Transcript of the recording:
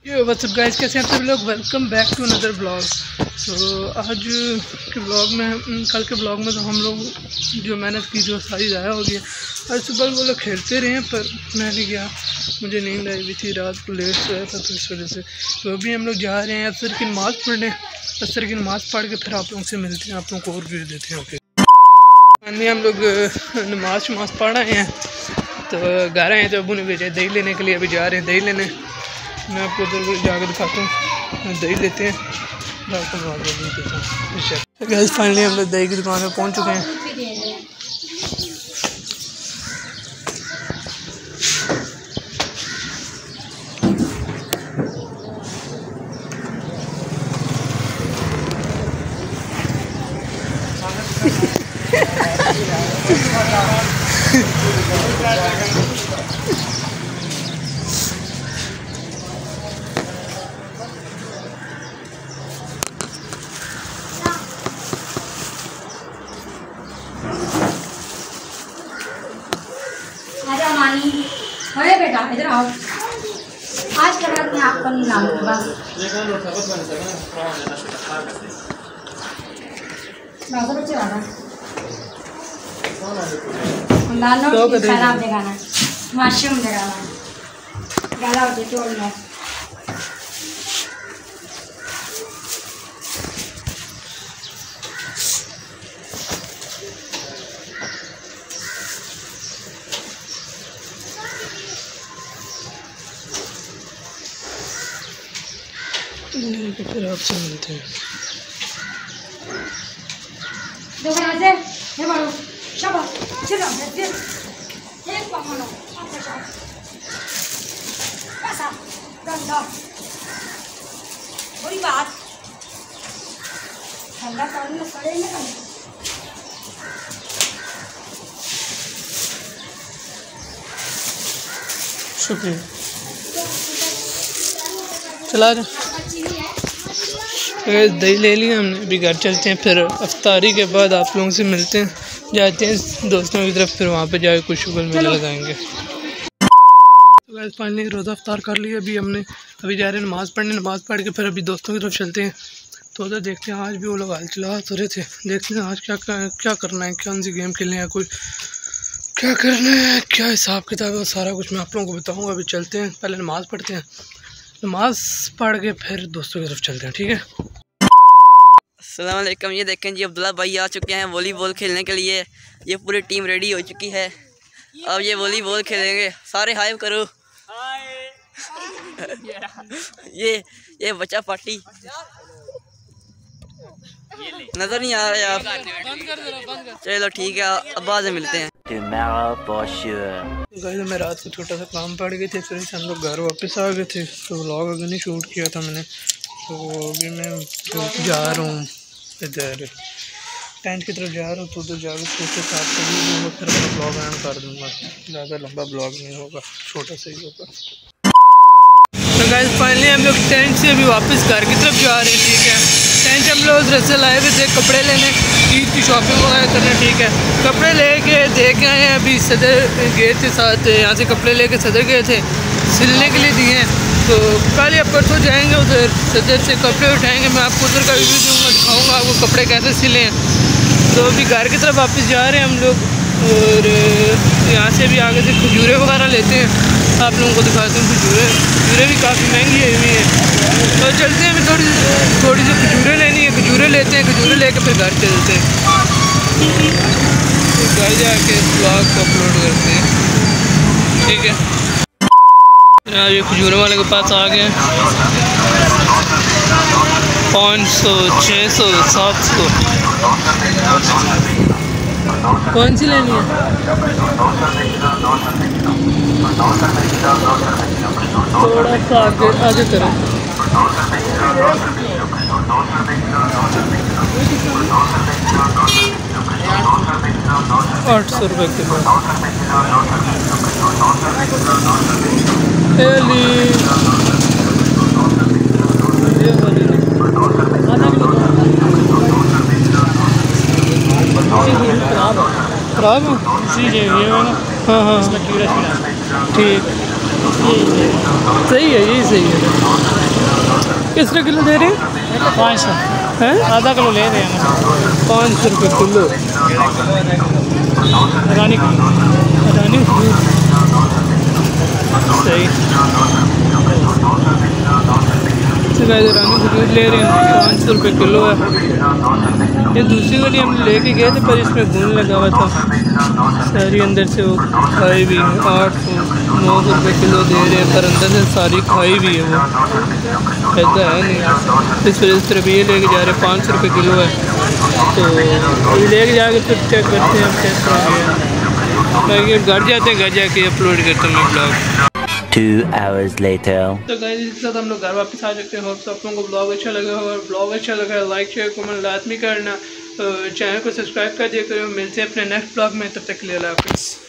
WhatsApp guys, कैसे हैं आप सभी लोग। Welcome back to another blog. तो आज के ब्लॉग में, कल के ब्लॉग में तो हम लोग जो मेहनत की जो सारी ज़ाया हो गई है। आज सुबह वो लोग खेलते रहे हैं पर मैं नहीं गया, मुझे नींद आई हुई थी, रात को लेट सोया था तो इस वजह से। तो अभी हम लोग जा रहे हैं असर की नमाज़ पढ़ने। असर की नमाज़ पढ़ के फिर आप लोगों से मिलते हैं, आप लोगों को और व्यू देते हैं। ओके, हम लोग नमाज़ पढ़ रहे हैं तो घर आए तो अबू ने भेजा दही लेने के लिए। अभी जा रहे हैं दही लेने। मैं आपको उधर जाकर दिखाता हूँ, दही लेते हैं। गैस फाइनली हम लोग दही की दुकान में पहुँच चुके हैं। अरे बेटा इधर आओ, आज के बाद मैं आपको नहीं लाऊंगी बस। बच्चे वाला खराब जगह मशरूम जगह गला होती चोल में। फिर आपसे मिलते हैं। बुरी बात ठंडा पानी में पड़े ना। शुक्रिया, चला जा। दही ले लिया हमने, अभी घर चलते हैं। फिर अफ्तारी के बाद आप लोगों से मिलते हैं, जाते हैं दोस्तों की तरफ, फिर वहाँ पे जाके कुछ शुगर मेला लगाएंगे। तो गाइस फाइनली रोज़ा अफ्तार कर लिया। अभी जा रहे हैं नमाज़ पढ़ने। नमाज़ पढ़ के फिर अभी दोस्तों की तरफ चलते हैं। तो उधर देखते हैं, आज भी वो लोग हाल चला तो रहे थे। देखते हैं आज क्या करना है, कौन सी गेम खेलने हैं, कोई क्या करना है, क्या हिसाब किताब है, सारा कुछ मैं आप लोगों को बताऊँगा। अभी चलते हैं, पहले नमाज़ पढ़ते हैं, नमाज़ पढ़ के फिर दोस्तों की तरफ चलते हैं, ठीक है। अस्सलाम वालेकुम। ये देखें जी, अब्दुल्ला भाई आ चुके हैं वॉलीबॉल खेलने के लिए। ये पूरी टीम रेडी हो चुकी है, अब ये वॉलीबॉल खेलेंगे। सारे हाय करो। ये बच्चा पार्टी नजर नहीं आ रहा आप। चलो ठीक है, अब बाद में मिलते हैं। मैं रात को छोटा सा काम पड़ गए थे, फिर हम लोग घर वापस आ गए थे। तो व्लॉग अगर नहीं शूट किया था मैंने, तो अभी मैं जा रहा हूँ इधर टेंट की तरफ जा रहा हूँ। तो उधर जाकर छोटे साथ दूँगा, फिर अपना ब्लॉग एंड कर दूँगा। ज़्यादा लंबा ब्लॉग नहीं होगा, छोटा सा ही होगा। तो गाइस फाइनली हम लोग टेंट से अभी वापस घर की तरफ जा रहे हैं, ठीक है। टेंट हम लोग उधर से लाए हुए थे कपड़े लेने, ईद की शॉपिंग वगैरह करने, ठीक है। कपड़े लेके दे के आए हैं। अभी सदर गए थे साथ, यहाँ से कपड़े लेके सदर गए थे, सिलने के लिए दिए हैं। तो कल या परसों जाएंगे उधर, सदर से कपड़े उठाएंगे। मैं आपको उधर का रिव्यू दूँगा, दिखाऊँगा आपको कपड़े कैसे सिले हैं। तो अभी घर की तरफ वापस जा रहे हैं हम लोग, और यहाँ से भी आगे से खजूरें वगैरह लेते हैं, आप लोगों को दिखाते हैं। खजूरें भी काफ़ी महंगी हुई हैं, तो चलते हैं। थोड़ी सी खजूरें लेनी है, खजूरें लेते हैं, खजूरें लेके फिर घर चलते हैं। तो घर जाके ब्लॉग को अपलोड करते हैं, ठीक है। यार ये खजूरों वाले के पास आ गए। 500, 600, 700। कौन सी लेनी है? थोड़ा सा आगे करें। 800 रुपये किलो। खराब है इसी चाहिए। हाँ हाँ ठीक। सही है, यही सही है। किस तरह किलो दे रहे हैं? 500 हैं? आधा किलो ले रहे हैं 500 रुपये किलो। रानी रानी सही। रानी फ्रूट ले रहे हैं, 500 रुपये किलो है। ये दूसरी वाली हम लेके गए थे पर इसमें घून लगा हुआ था सारी, अंदर से वो खाई भी है। 800-900 रुपये किलो दे रहे हैं पर अंदर से सारी खाई भी है, वो ऐसा है नहीं। इस वजह से सिर्फ ये लेके जा रहे हैं, 500 रुपये किलो है। तो ये लेके जाके फिर चेक करते हैं हम कैसा है। बाकी घर जाते हैं, घर जाके अपलोड करते हैं मैं ब्लॉग। 2 hours later. तो गाइस इसके साथ हम लोग घर वापस आ सकते हैं। होप आप लोगों को ब्लॉग अच्छा लगा होगा। ब्लॉग अच्छा लगा लाइक शेयर कमेंट लाजमी करना, चैनल को सब्सक्राइब कर दिया करो। मिलते हैं अपने नेक्स्ट ब्लॉग में, तब तक के लिए अल्लाह हाफिज़।